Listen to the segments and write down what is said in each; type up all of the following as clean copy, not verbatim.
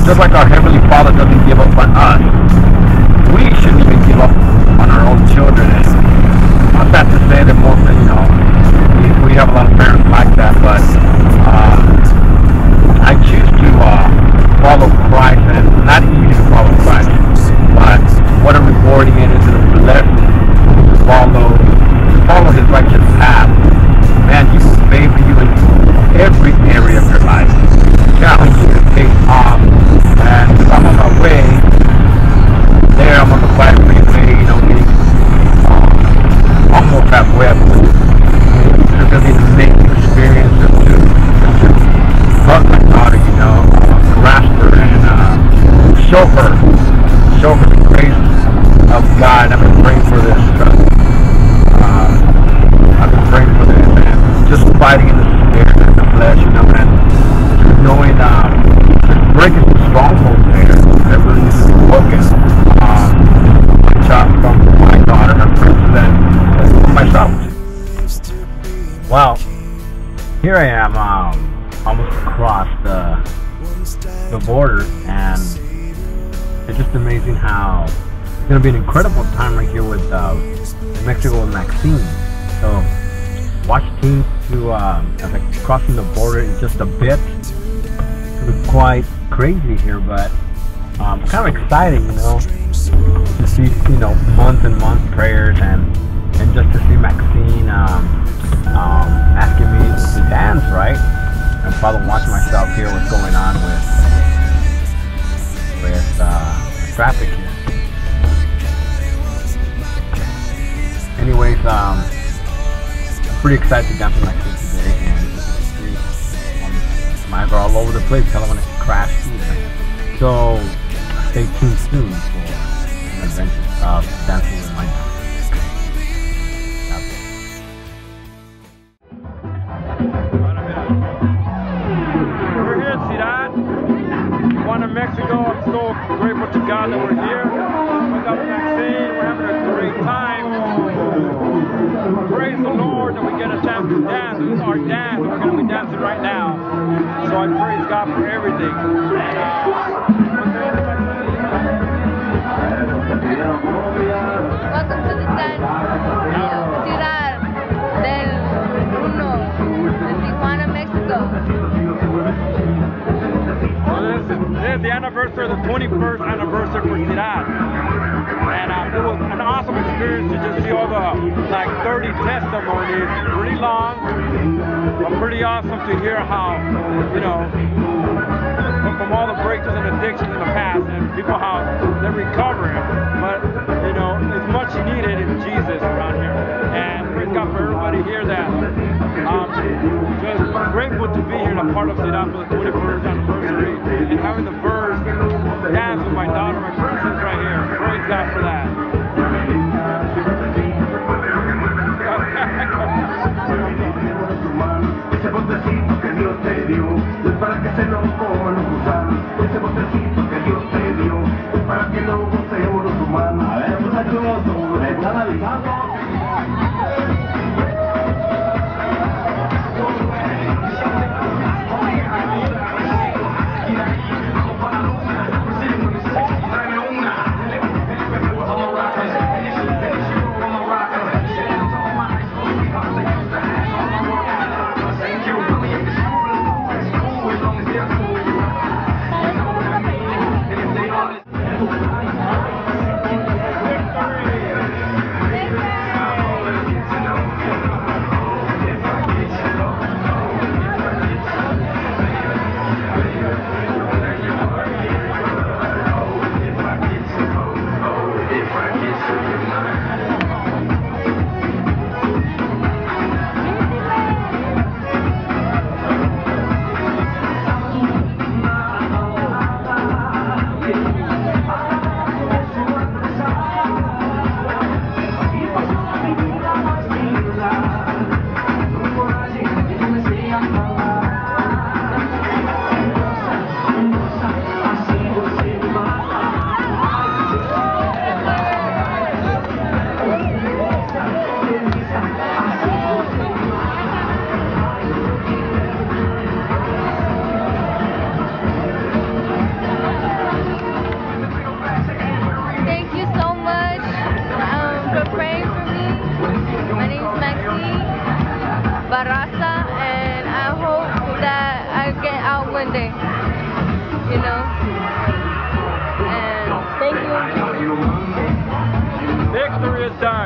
just like our Heavenly Father doesn't give up on us, we shouldn't even give up on our own children. And not that to say that most, we have a lot of parents like that, but I choose to follow Christ, and it's not easy to follow Christ, but what a rewarding it is, and a blessing to follow His righteous path. Man, He will favor you in every area of your life. Challenge you to take off, and if I'm on my way there, I'm on the quiet freeway, getting almost halfway up. It's going to be an amazing experience to hug my daughter, grasp her and show her the grace of God. I've been praying for this. I've been praying for this, and just fighting in the spirit and the flesh, and just knowing, just breaking some strongholds there that really needs to be broken. From my daughter, her princess, and from myself. Well, here I am, almost across the border, and it's just amazing how it's going to be an incredible time right here with in Mexico with Maxine. So watch teams to as I crossing the border in just a bit. It's quite crazy here, but kind of exciting, to see months and months prayers, and just to see Maxine asking me to dance, right? And probably watch myself here what's going on with traffic here. Anyways, I'm pretty excited to dance with Maxine today, and my eyes are all over the place. Kind of want to crash through there. So stay tuned soon for an adventure of dancing with my dog. We're here in Ciudad, Tijuana, Mexico. I'm so grateful to God that we're here. We got Maxine. We're having a great time. Praise the Lord that we get a chance to dance. This is our dance. We're going to be dancing right now. So I praise God for everything. Welcome to the dance Ciudad del Uno in Tijuana, Mexico. Well, this is the anniversary, the 21st anniversary for Ciudad. And it was an awesome experience to just see all the 30 testimonies, pretty long, but pretty awesome to hear how, from all the breakthroughs and addictions in the past, and people how they're recovering. But, it's much needed in Jesus around here. And praise God for everybody here that just grateful to be here and a part of Ciudad for the 21st anniversary, and having the first dance with my daughter, my princess right here. Praise God for that. Ese botecito que Dios te dio es para que se lo coman los gusanos. Ese botecito que Dios te dio es para que lo gocemos los humanos. A ver, muchachos, ¿me están avisando?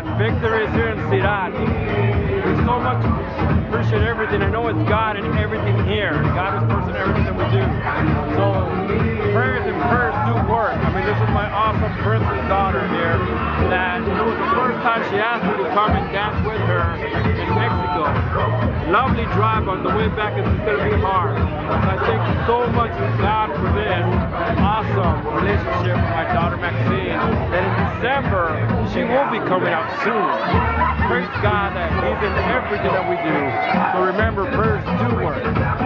that victory is here in Ciudad. We so much appreciate everything. I know it's God and everything here. God is first in everything that we do. So prayers and prayers do work. I mean, this is my awesome princess daughter here. That it was the first time she asked me to come and dance with her in Mexico. Lovely drive on the way back. It's going to be hard. So I thank you so much to God for this awesome relationship with my daughter Maxine. That in December she will be coming out soon. Praise God that He's in everything that we do. So remember, prayers do work.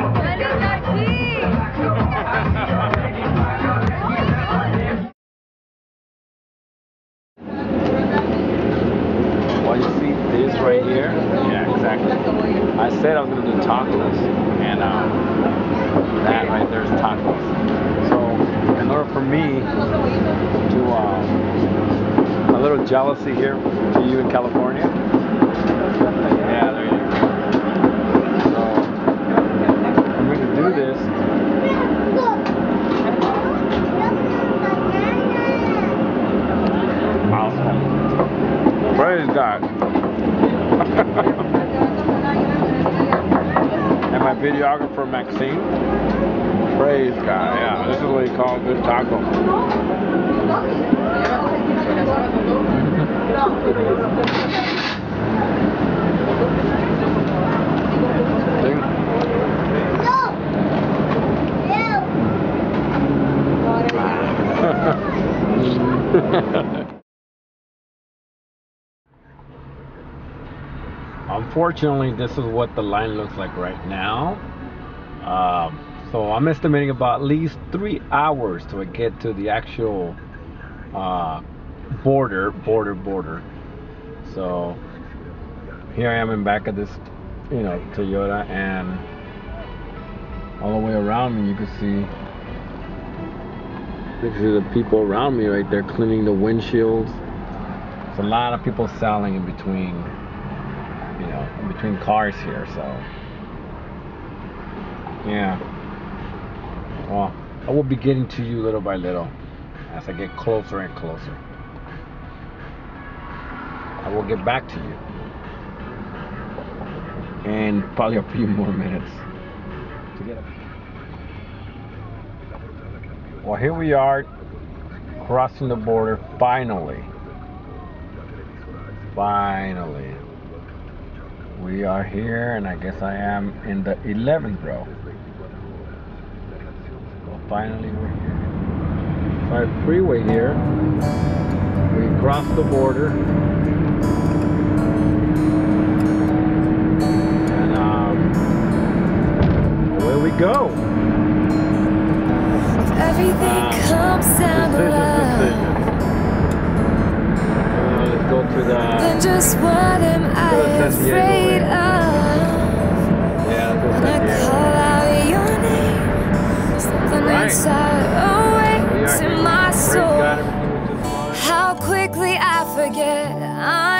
Well, you see this right here? Yeah, exactly. I said I was going to do tacos, and that right there is tacos. So, in order for me to, a little jealousy here to you in California. Yeah, there you go. So, I'm going to do this. Awesome. Praise God. And my videographer Maxine. Praise God. Yeah, this is what you call a good taco. Unfortunately, this is what the line looks like right now. So I'm estimating about at least 3 hours till I get to the actual border. So here I am in back of this, Toyota, and all the way around me you can see the people around me right there cleaning the windshields. There's a lot of people selling in between cars here, so yeah. Well, I will be getting to you little by little as I get closer and closer. I will get back to you in probably a few more minutes to get up. Well, here we are crossing the border finally. We are here, and I guess I am in the 11th row. Well, finally we're here. Sorry, freeway here. We crossed the border. And away we go. Everything comes down to love. Let's go to the... Then just what am I afraid of? Yeah, let's go to When I call out your name, something inside awakes in my soul. How quickly I forget